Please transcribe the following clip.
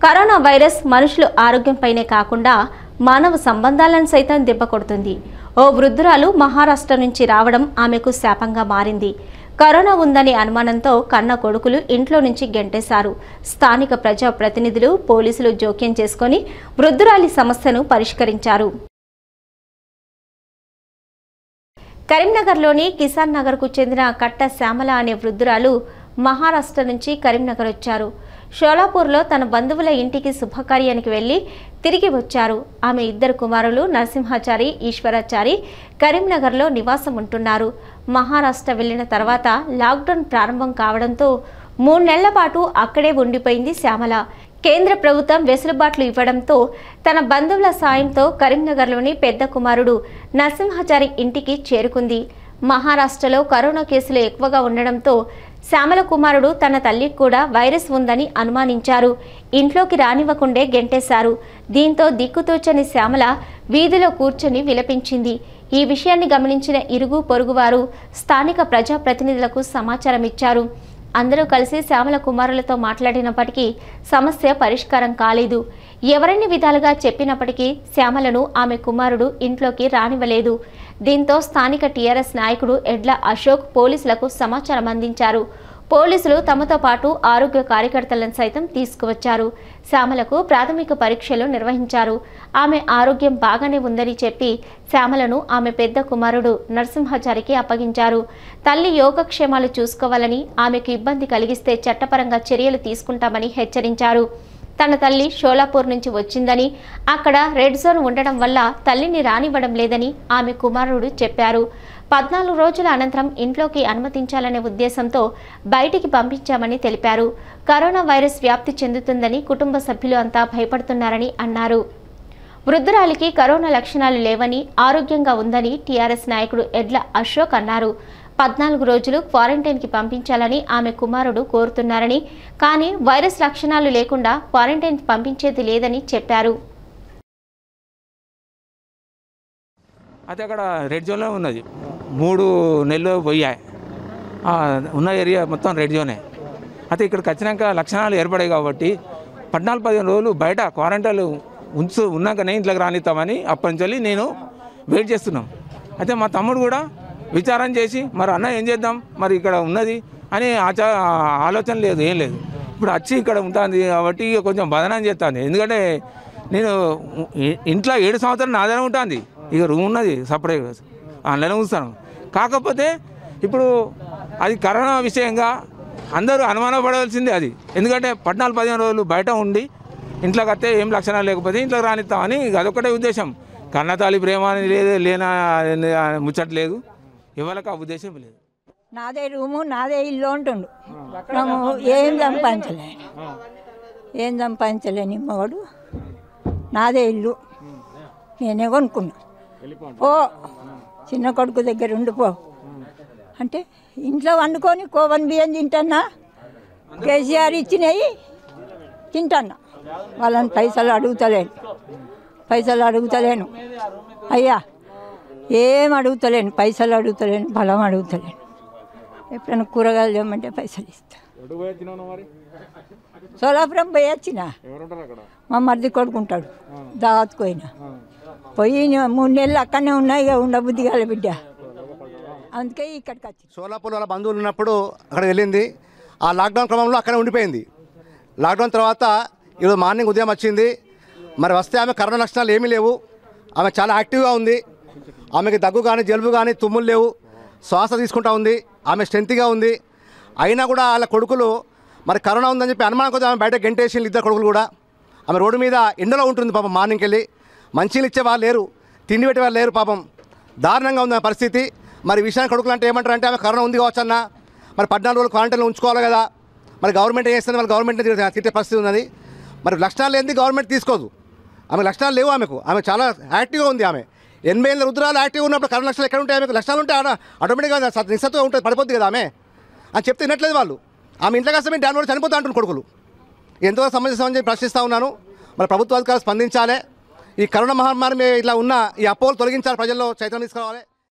Corona virus మనుషుల ఆరోగ్యంపైనే కాకుండా మానవ సంబంధాలను సైతం దెబ్బకొడుతుంది. ఓ వృద్ధురాలు మహారాష్ట్ర నుంచి రావడం ఆమెకు శాపంగా మారింది. కరోనా ఉందని అనుమానంతో కన్న కొడుకులు ఇంట్లో నుంచి గెంటేశారు. స్థానిక ప్రజా ప్రతినిధులు, పోలీసులు జోక్యం చేసుకొని వృద్ధురాలి సమస్యను పరిష్కరించారు. కరీంనగర్లోని కిసాన్ నగర్కు చెందిన కట్ట శ్యామల అనే వృద్ధురాలు మహారాష్ట్ర నుంచి కరీంనగర్ వచ్చారు. షోలాపూర్లో తన బంధువుల ఇంటికి శుభకార్యానికి వెళ్లి తిరిగి వచ్చారు. ఆమె ఇద్దరు కుమారులు నరసింహాచారి, ఈశ్వరాచారి కరీంనగర్లో నివాసం ఉంటున్నారు. మహారాష్ట్ర వెళ్లిన తర్వాత లాక్డౌన్ ప్రారంభం కావడంతో 3 నెలల పాటు అక్కడే ఉండిపోయింది శ్యామల. కేంద్ర ప్రభుత్వం వెసులుబాట్లు ఇవ్వడంతో తన బంధువుల సాయంతో కరీంనగర్లోని పెద్ద కుమారుడు నరసింహాచారి ఇంటికి చేరుకుంది. మహారాష్ట్రలో కరోనా కేసులు ఎక్కువగా ఉండడంతో శ్యామల కుమారుడు తన తల్లికి కూడా వైరస్ ఉందని అనుమానించారు. ఇంట్లోకి రానివ్వకుండే గెంటేశారు. దీంతో దిక్కుతోచని శ్యామల వీధిలో కూర్చొని విలపించింది. ఈ విషయాన్ని గమనించిన ఇరుగు పొరుగువారు స్థానిక ప్రజాప్రతినిధులకు సమాచారం ఇచ్చారు. అందరూ కలిసి శ్యామల కుమారులతో మాట్లాడినప్పటికీ సమస్య పరిష్కారం కాలేదు. ఎవరన్ని విధాలుగా చెప్పినప్పటికీ శ్యామలను ఆమె కుమారుడు ఇంట్లోకి రానివ్వలేదు. దీంతో స్థానిక టీఆర్ఎస్ నాయకుడు ఎడ్ల అశోక్ పోలీసులకు సమాచారం అందించారు. పోలీసులు తమతో పాటు ఆరోగ్య కార్యకర్తలను సైతం తీసుకువచ్చారు. శ్యామలకు ప్రాథమిక పరీక్షలు నిర్వహించారు. ఆమె ఆరోగ్యం బాగానే ఉందని చెప్పి శ్యామలను ఆమె పెద్ద కుమారుడు నరసింహాచారికి అప్పగించారు. తల్లి యోగక్షేమాలు చూసుకోవాలని, ఆమెకు ఇబ్బంది కలిగిస్తే చట్టపరంగా చర్యలు తీసుకుంటామని హెచ్చరించారు. తన తల్లి షోలాపూర్ నుంచి వచ్చిందని, అక్కడ రెడ్ జోన్ ఉండడం వల్ల తల్లిని రానివ్వడం లేదని ఆమె కుమారుడు చెప్పారు. 14 రోజుల అనంతరం ఇంట్లోకి అనుమతించాలనే ఉద్దేశంతో బయటికి పంపించామని తెలిపారు. కరోనా వైరస్ వ్యాప్తి చెందుతుందని కుటుంబ సభ్యులు అంతా భయపడుతున్నారని అన్నారు. వృద్ధురాలికి కరోనా లక్షణాలు లేవని, ఆరోగ్యంగా ఉందని టీఆర్ఎస్ నాయకుడు ఎడ్ల అశోక్ అన్నారు. 14 రోజులు క్వారంటైన్కి పంపించాలని ఆమె కుమారుడు కోరుతున్నారని, కానీ వైరస్ లక్షణాలు లేకుండా క్వారంటైన్కి పంపించేది లేదని చెప్పారు. అయితే అక్కడ రెడ్ జోన్లో ఉన్నది. 3 నెలలు పోయాయి. ఉన్న ఏరియా మొత్తం రెడ్ జోనే. అయితే ఇక్కడికి వచ్చినాక లక్షణాలు ఏర్పడాయి కాబట్టి 14-15 రోజులు బయట క్వారంటైన్లు ఉన్నాకనే ఇంట్లోకి రానిస్తామని అప్పటి నుంచి నేను వెయిట్ చేస్తున్నాం. అయితే మా తమ్ముడు కూడా విచారం చేసి మరి అన్న ఏం చేద్దాం, మరి ఇక్కడ ఉన్నది అని ఆలోచన లేదు, ఏం లేదు. ఇప్పుడు వచ్చి ఇక్కడ ఉంటుంది కాబట్టి ఇక కొంచెం బదనం చేస్తుంది. ఎందుకంటే నేను ఇంట్లో 7 సంవత్సరాలు నాదనే ఉంటుంది. ఇక రూమ్ ఉన్నది సపరేట్, అందులోనే ఉంచుతాను. కాకపోతే ఇప్పుడు అది కరోనా విషయంగా అందరూ అనుమానపడవలసిందే అది. ఎందుకంటే 14-15 రోజులు బయట ఉండి ఇంట్లోకి వస్తే ఏం లక్షణాలు లేకపోతే ఇంట్లోకి రానిస్తామని అదొక్కటే ఉద్దేశం. కన్నతాలి ప్రేమ అని లేదు, లేనా ముచ్చట్లేదు, ఎవరికి ఆ ఉద్దేశం లేదు. నాదే రూము, నాదే ఇల్లు అంటుండు. ఏం సంపాదించలేని మగడు. నాదే ఇల్లు, నేనే కొనుక్కున్నా. ఓ చిన్న కొడుకు దగ్గర ఉండిపో అంటే ఇంట్లో వండుకొని కోవన్ బియ్యం తింటున్నా. కేసీఆర్ ఇచ్చినవి తింటున్నా. వాళ్ళని పైసలు అడుగుతలేను అయ్యా, ఏం అడుగుతలేను, పైసలు అడుగుతలేను, బలం అడుగుతలేను. ఎప్పుడైనా కూరగాయలు తెమ్మంటే పైసలు ఇస్తా. సోలాపురం పోయి వచ్చిన మా మరిది కొడుకుంటాడు, దావత్కు పోయి 3 నెలలు అక్కడనే ఉన్నాయి. ఇక ఉండబుద్ధి కాల బిడ్డ, అందుకే ఇక్కడికి వచ్చి. సోలాపూర్ వాళ్ళ బంధువులు ఉన్నప్పుడు అక్కడ వెళ్ళింది. ఆ లాక్డౌన్ క్రమంలో అక్కడే ఉండిపోయింది. లాక్డౌన్ తర్వాత ఈరోజు మార్నింగ్ ఉదయం వచ్చింది. మరి వస్తే ఆమె కరోనా లక్షణాలు ఏమీ లేవు. ఆమె చాలా యాక్టివ్గా ఉంది. ఆమెకి దగ్గు కానీ, జలుబు కానీ, తుమ్ములు లేవు. శ్వాస తీసుకుంటా ఉంది. ఆమె స్ట్రెంత్గా ఉంది. అయినా కూడా వాళ్ళ కొడుకులు మరి కరోనా ఉందని చెప్పి అనుమానం కొద్దిగా ఆమె బయట గెంటేసి 2 కొడుకులు కూడా. ఆమె రోడ్డు మీద ఎండలో ఉంటుంది పాపం. మార్నింగ్కి వెళ్ళి మంచిలు ఇచ్చే వాళ్ళు లేరు, తిండి పెట్టే వాళ్ళు లేరు. పాపం దారుణంగా ఉంది ఆమె పరిస్థితి. మరి విషయాన్ని కొడుకులు అంటే ఏమంటారు అంటే ఆమె కరోనా ఉంది కావచ్చు అన్న, మరి 14 రోజులు క్వారంటైన్లో ఉంచుకోవాలి కదా, మరి గవర్నమెంట్ ఏం చేస్తుంది, వాళ్ళు గవర్నమెంట్ తిట్టే పరిస్థితి ఉన్నది. మరి లక్షణాలు ఏంది గవర్నమెంట్ తీసుకోదు. ఆమె లక్షణాలు లేవు. ఆమె చాలా యాక్టివ్గా ఉంది. ఆమె 80 ఏళ్ళ రుద్రాలు యాక్టివ్గా ఉన్నప్పుడు కరోనా లక్షణాలు ఎక్కడ ఉంటాయి? ఆమెకు లక్షణాలు ఉంటే ఆటోమేటిక్గా నిస్సత్తుగా ఉంటుంది, పడిపోద్ది కదా ఆమె అని చెప్తే వినట్లేదు వాళ్ళు. ఆమె ఇంట్లో కాస్త మేము డాన్ చనిపోతా అంటున్న కొడుకులు. ఎంతో సంబంధించి ప్రశ్నిస్తూ ఉన్నాను. మరి ప్రభుత్వ అధికారులు స్పందించాలి. ఈ కరోనా మహమ్మారి ఇట్లా ఉన్న ఈ అపోహలు తొలగించాలి, ప్రజల్లో చైతన్యం తీసుకురావాలి.